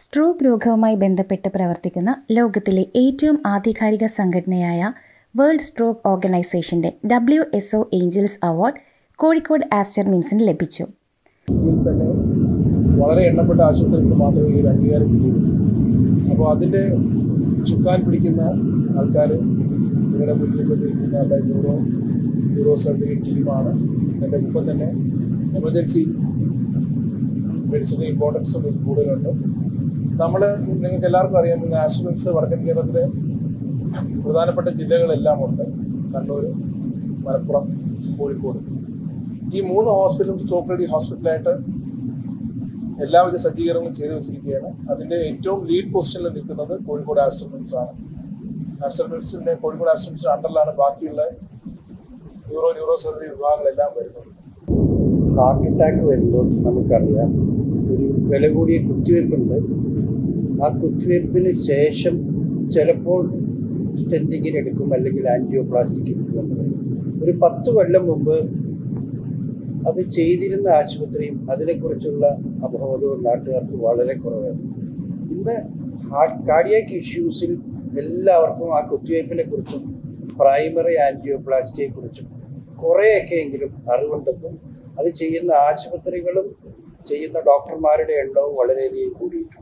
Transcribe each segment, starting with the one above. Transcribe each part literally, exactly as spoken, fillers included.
Stroke രോഗവുമായി ബന്ധപ്പെട്ട് പ്രവർത്തിക്കുന്ന ലോകത്തിലെ ഏറ്റവും ആധികാരിക സംഘടനയായ വേൾഡ് സ്ട്രോക്ക് ഓർഗനൈസേഷന്റെ W S O angels award Kozhikode Aster മിംസിന് ലഭിച്ചു. തന്നെ വളരെ എണ്ണപ്പെട്ട ആശുപത്രികൾക്ക് മാത്രമേ ഈ ഒരു അംഗീകാരം കിട്ടിയുള്ളൂ. അപ്പോൾ അതിൻ്റെ ചുക്കാൻ പിടിക്കുന്ന ആൾക്കാർ നിങ്ങളുടെ മുന്നിൽ നിൽക്കുന്ന അവിടെ ന്യൂറോ ന്യൂറോ സർജറി ടീമാണ്. അതിൻ്റെ ഒപ്പം തന്നെ എമർജൻസി മെഡിസിൻ്റെ ഇമ്പോർട്ടൻസും കൂടുതലുണ്ട്. നമ്മൾ നിങ്ങൾക്ക് എല്ലാവർക്കും അറിയാം, ഇന്ന് ആസ്റ്റർ മിംസ് വടക്കൻ കേരളത്തിലെ പ്രധാനപ്പെട്ട ജില്ലകളെല്ലാം ഉണ്ട്. കണ്ണൂർ, മലപ്പുറം, കോഴിക്കോട്. ഈ മൂന്ന് ഹോസ്പിറ്റലും സ്ട്രോക്ക് റെഡി ഹോസ്പിറ്റലായിട്ട് എല്ലാവിധ സജ്ജീകരണങ്ങളും ചെയ്തു വെച്ചിരിക്കുകയാണ്. അതിൻ്റെ ഏറ്റവും ലീഡ് പൊസിഷനിൽ നിൽക്കുന്നത് കോഴിക്കോട് ആസ്റ്റർ മിംസ് ആണ്. ആസ്റ്റർ മിംസിൻ്റെ കോഴിക്കോട് ആസ്റ്റർ മിംസിൻ്റെ അണ്ടറിലാണ് ബാക്കിയുള്ള ന്യൂറോ ന്യൂറോ സർജറി വിഭാഗങ്ങളെല്ലാം വരുന്നത്. ഹാർട്ട് അറ്റാക്ക് വരുമ്പോൾ നമുക്കറിയാം ഒരു വില കൂടിയ കുത്തിവയ്പ്പുണ്ട്. ആ കുത്തിവയ്പ്പിന് ശേഷം ചിലപ്പോൾ സ്റ്റെൻറ്റിങ്ങിന് എടുക്കും, അല്ലെങ്കിൽ ആൻജിയോപ്ലാസ്റ്റിക് എടുക്കുമെന്ന് പറയും. ഒരു പത്ത് കൊല്ലം മുമ്പ് അത് ചെയ്തിരുന്ന ആശുപത്രിയും അതിനെക്കുറിച്ചുള്ള അവബോധവും നാട്ടുകാർക്ക് വളരെ കുറവായിരുന്നു. ഇന്ന് ഹാർട്ട് കാർഡിയാക് ഇഷ്യൂസിൽ എല്ലാവർക്കും ആ കുത്തിവയ്പ്പിനെ കുറിച്ചും പ്രൈമറി ആൻജിയോപ്ലാസ്റ്റിയെ കുറിച്ചും കുറേയൊക്കെ എങ്കിലും അറിവുണ്ടെന്നും അത് ചെയ്യുന്ന ആശുപത്രികളും ചെയ്യുന്ന ഡോക്ടർമാരുടെ എണ്ണവും വളരെയധികം കൂടിയിട്ടുണ്ട്.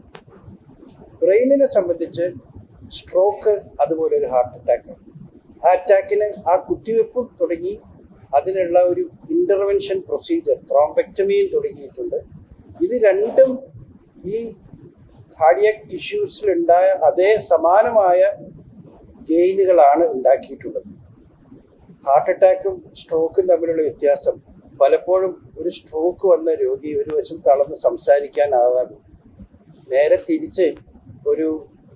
ബ്രെയിനിനെ സംബന്ധിച്ച് സ്ട്രോക്ക് അതുപോലെ ഒരു ഹാർട്ട് അറ്റാക്കാണ്. ആ അറ്റാക്കിന് ആ കുത്തിവയ്പ്പും തുടങ്ങി അതിനുള്ള ഒരു ഇൻ്റർവെൻഷൻ പ്രൊസീജിയർ ത്രോംബെക്ടമിയും തുടങ്ങിയിട്ടുണ്ട്. ഇത് രണ്ടും ഈ കാർഡിയാക് ഇഷ്യൂസിലുണ്ടായ അതേ സമാനമായ ഗെയിനുകളാണ് ഉണ്ടാക്കിയിട്ടുള്ളത്. ഹാർട്ട് അറ്റാക്കും സ്ട്രോക്കും തമ്മിലുള്ള വ്യത്യാസം പലപ്പോഴും ഒരു സ്ട്രോക്ക് വന്ന രോഗി ഒരു വശം തളർന്ന് സംസാരിക്കാനാകാതെ, നേരെ തിരിച്ച് ഒരു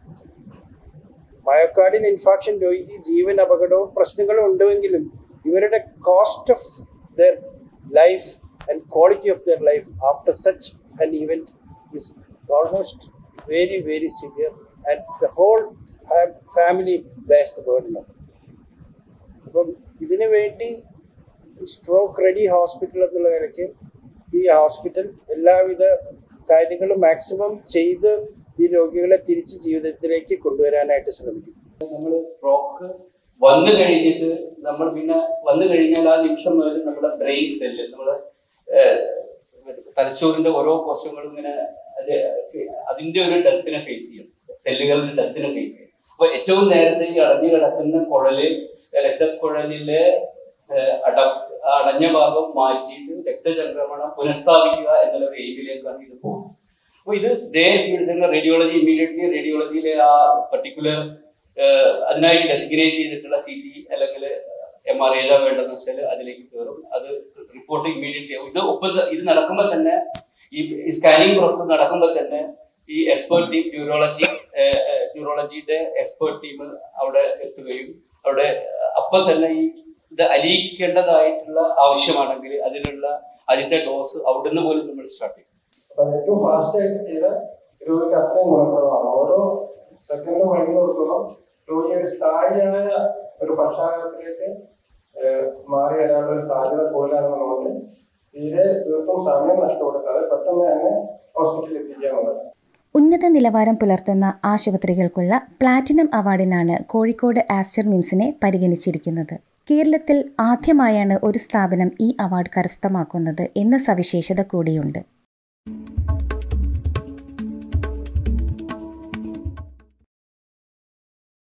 മയോകാർഡിയൽ ഇൻഫാക്ഷൻ രോഗിക്ക് ജീവൻ അപകടവും പ്രശ്നങ്ങളും ഉണ്ടെങ്കിലും ഇവരുടെ cost of their life and quality of their life after such an event is almost very very severe and the whole family bears the burden of it. അപ്പം ഇതിനു വേണ്ടി സ്ട്രോക്ക് റെഡി ഹോസ്പിറ്റൽ എന്നുള്ള നിലയ്ക്ക് ഈ ഹോസ്പിറ്റൽ എല്ലാവിധ കാര്യങ്ങളും maximum ചെയ്ത് ഈ രോഗികളെ തിരിച്ച് ജീവിതത്തിലേക്ക് കൊണ്ടുവരാനായിട്ട് ശ്രമിക്കും. നമ്മൾ സ്ട്രോക്ക് വന്നു കഴിഞ്ഞിട്ട് നമ്മൾ പിന്നെ വന്നു കഴിഞ്ഞാൽ ആ നിമിഷം മുതൽ നമ്മുടെ ബ്രെയിൻ സെല്ല്, നമ്മുടെ തലച്ചോറിന്റെ ഓരോ കോശങ്ങളും ഇങ്ങനെ അത് അതിന്റെ ഒരു ഡെത്തിനെ ഫേസ് ചെയ്യും, സെല്ലുകളുടെ ഡെത്തിനെ ഫേസ് ചെയ്യും. അപ്പൊ ഏറ്റവും നേരത്തെ ഈ അടഞ്ഞു കിടക്കുന്ന കുഴല് രക്തക്കുഴലിലെ അട അടഞ്ഞ ഭാഗം മാറ്റിയിട്ട് രക്തചംക്രമണം പുനഃസ്ഥാപിക്കുക എന്നുള്ള ഒരു എയിമിലേക്കാണ് ഇത് പോകുന്നത്. അപ്പൊ ഇത് ദേശീയ റേഡിയോളജി ഇമ്മീഡിയറ്റ്ലി റേഡിയോളജിയിലെ ആ പർട്ടിക്കുലർ അതിനായി ഡെസിഗ്നേറ്റ് ചെയ്തിട്ടുള്ള സി ടി അല്ലെങ്കിൽ എം ആർ ഏതാ വേണ്ടെന്ന് വെച്ചാൽ അതിലേക്ക് കയറും. അത് റിപ്പോർട്ട് ഇമ്മീഡിയറ്റ്ലി ആവും. ഇത് ഒപ്പം ഇത് നടക്കുമ്പോൾ തന്നെ ഈ സ്കാനിങ് പ്രോസസ് നടക്കുമ്പോൾ തന്നെ ഈ എക്സ്പേർട്ട് ടീം ന്യൂറോളജി ന്യൂറോളജിയുടെ എക്സ്പേർട്ട് ടീം അവിടെ എത്തുകയും അവിടെ അപ്പം തന്നെ ഈ ഇത് അലിയിക്കേണ്ടതായിട്ടുള്ള ആവശ്യമാണെങ്കിൽ അതിനുള്ള അതിന്റെ ഡോസ് അവിടുന്ന് പോലും നമ്മൾ സ്റ്റാർട്ട് ചെയ്യും. ഏറ്റവും ഫാസ്റ്റ് ആയിട്ട് ചെയ്ത രോഗിക്ക് അത്രയും ഗുണപ്രദമാണ്. ഓരോ സെക്കൻഡ് മരുന്ന് കൊടുക്കണം രോഗി ഒരു സ്ഥായിയായ ഒരു പക്ഷാഘാതത്തിലേക്ക് മാറി വരാനുള്ള ഒരു സാധ്യത കൂടുതലാണെന്നുള്ളത് തീരെ തീർത്തും സമയം നഷ്ടപ്പെടുത്താതെ പെട്ടെന്ന് തന്നെ ഹോസ്പിറ്റലിൽ എത്തിക്കാനുള്ളത്. ഉന്നത നിലവാരം പുലർത്തുന്ന ആശുപത്രികൾക്കുള്ള പ്ലാറ്റിനം അവാർഡിനാണ് കോഴിക്കോട് ആസ്റ്റർ മിംസിനെ പരിഗണിച്ചിരിക്കുന്നത്. കേരളത്തിൽ ആദ്യമായാണ് ഒരു സ്ഥാപനം ഈ അവാർഡ് കരസ്ഥമാക്കുന്നത് എന്ന സവിശേഷത കൂടിയുണ്ട്.